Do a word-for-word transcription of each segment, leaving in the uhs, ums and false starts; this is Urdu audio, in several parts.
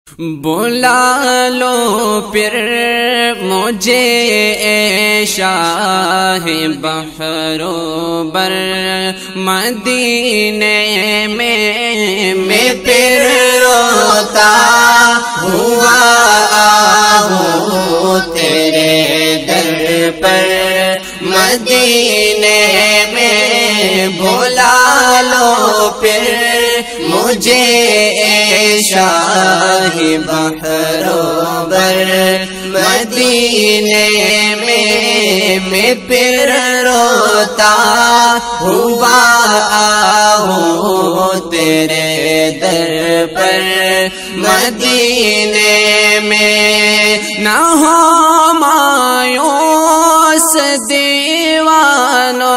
بلا لو پھر مجھے اے شاہ بحر و بر مدینے میں میں پھر روتا ہوا آؤں تیرے در پر مدینے میں بلا لو پھر مجھے اے شاہ بحر و بر مدینے میں میں پھر روتا ہوا آؤں تیرے در پر مدینے میں نہ ہو مایوس دیوانو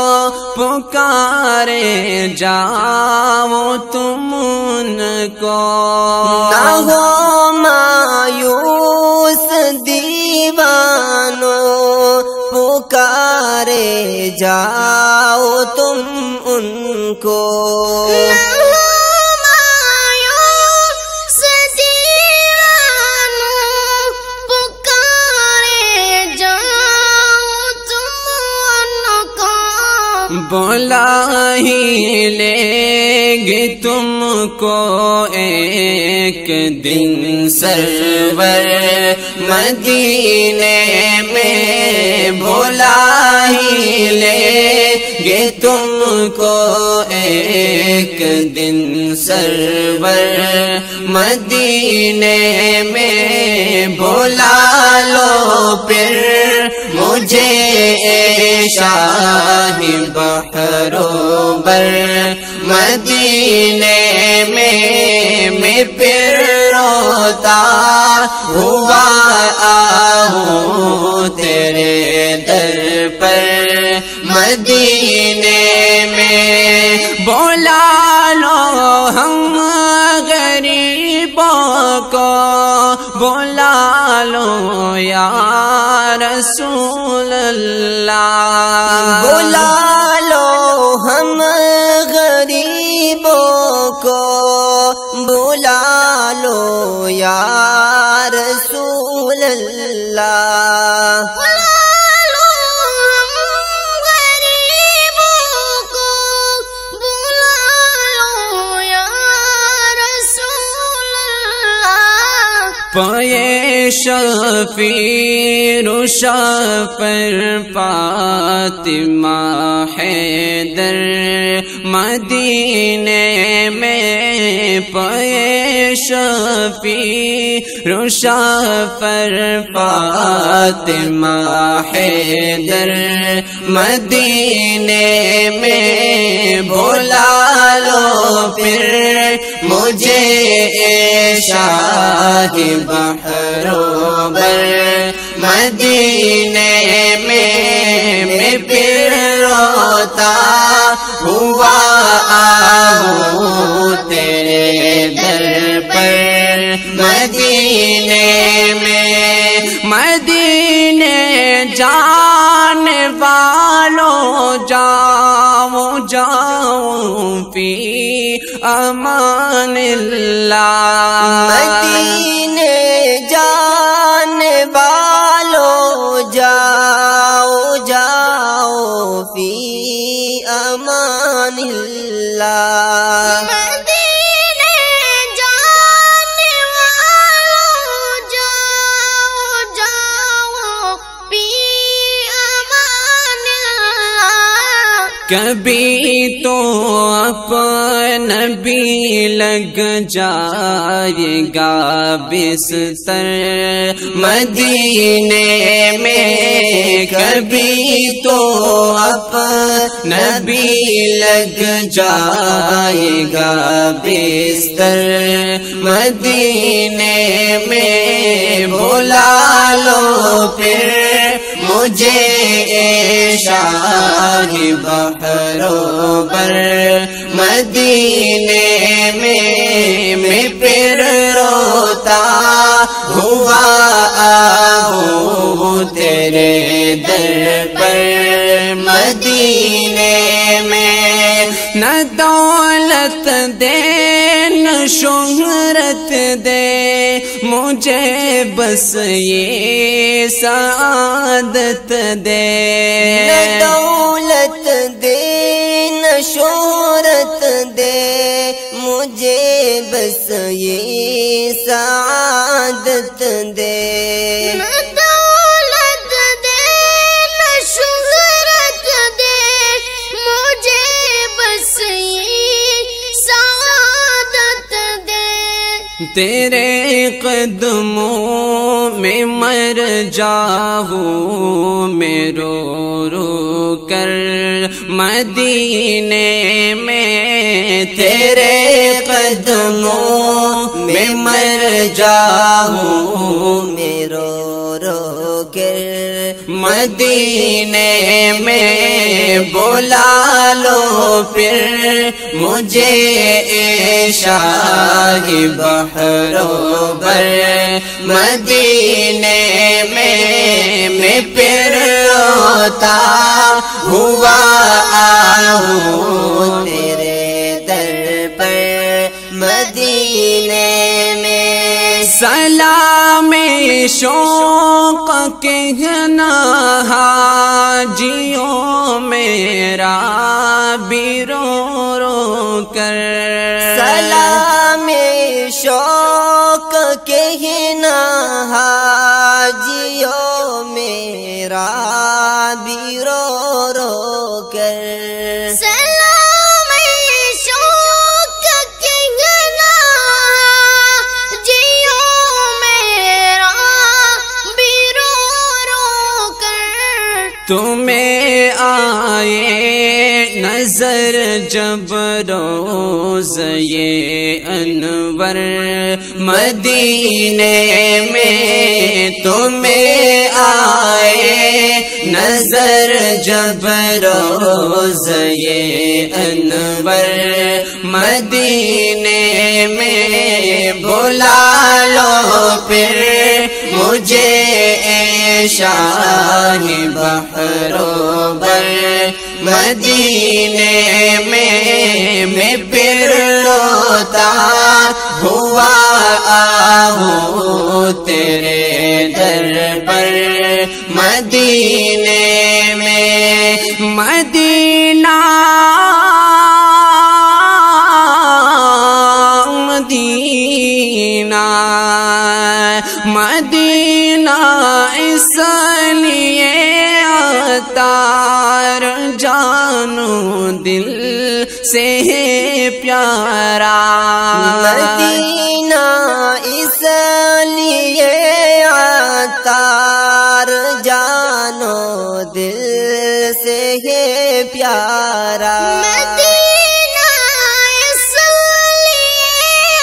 پکارے جاؤ تم ان کو نہ ہو مایوس دیوانو پکارے جاؤ تم ان کو بلا ہی لیں گے تم کو ایک دن سرور مدینے میں بلا ہی لیں گے تم کو ایک دن سرور مدینے میں بلا لو پھر مجھے اے شاہ بحر و بر مدینے میں میں پھر روتا ہوا آؤں تیرے در پر مدینے میں بولا لو ہم غریبوں کو بولا لو یا رسول اللہ بلا لو ہم غریبوں کو بلا لو یا رسول اللہ پائے شفیع و شفر فاطمہ حیدر مدینے میں پائے شفیع و شفر فاطمہ حیدر مدینے میں بلا لو پھر مجھے اے شاہ بحر و بر مدینے میں میں پھر روتا ہوا آؤں تیرے در پر مدینے میں مدینے جانے والوں جاؤ جاؤ فی امان اللہ مدینے جانے والوں جاؤ جاؤ فی امان اللہ کبھی تو اپنا بھی لگ جائے گا بستر مدینے میں کبھی تو اپنا بھی لگ جائے گا بستر مدینے میں بلا لو پھر مجھے اے شاہ بحر و بر مدینے میں میں پھر روتا ہوا آؤں تیرے در پر مدینے میں نہ دولت دینے نہ شہرت دے مجھے بس یہ سعادت دے، نہ دولت دے نہ شہرت دے مجھے بس یہ سعادت دے، نہ دولت دے نہ شہرت دے مجھے بس یہ سعادت دے، تیرے قدموں میں مر جاؤں میں رو رو کر مدینے میں، تیرے قدموں میں مر جاؤں میں رو رو کر مدینے میں، بلا لو پھر مجھے اے شاہ بحر و بر مدینے میں، میں پھر روتا ہوا آؤں تیرے در پر مدینے میں، سلام شوق کہنا حاجیوں میرا بھی رو رو کر، سلام شوق کہنا حاجیوں میرا بھی رو رو کر، سلام شوق کہنا جیو میرا بھی رو رو کر، تمہیں آئے نظر جب روز یہ انور مدینے میں، تمہیں آئے نظر جب روز یہ انور مدینے میں، بلا لو پھر مجھے اے شاہ بحر و بر مدینے میں، میں پھر روتا ہوا آؤں تیرے در پر مدینے میں، مدینہ مدینہ مدینہ اس لیے عطار جانو دل سے پیارا، مدینہ اس لیے عطار جانو دل سے ہے پیارا، مدینہ اس لیے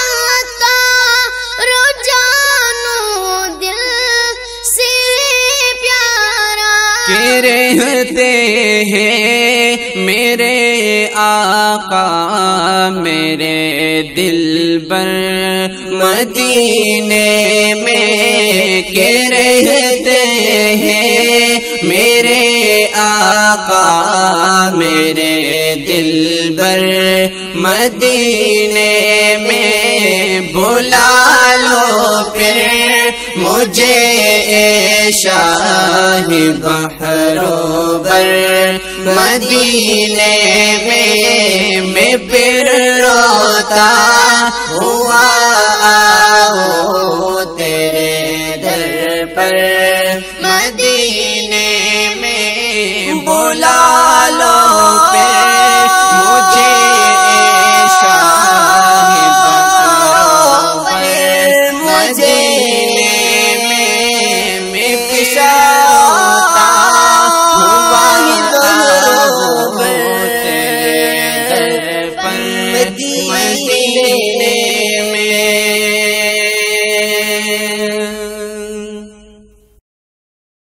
عطار جانو دل سے پیارا، کہ رہتے ہیں میرے آقا میرے دل بر مدینے میں، کہ رہتے ہیں میرے آقا میرے دل بر مدینے میں، بلا لو پھر مجھے اے شاہ بحر و بر مدینے میں، میں پھر روتا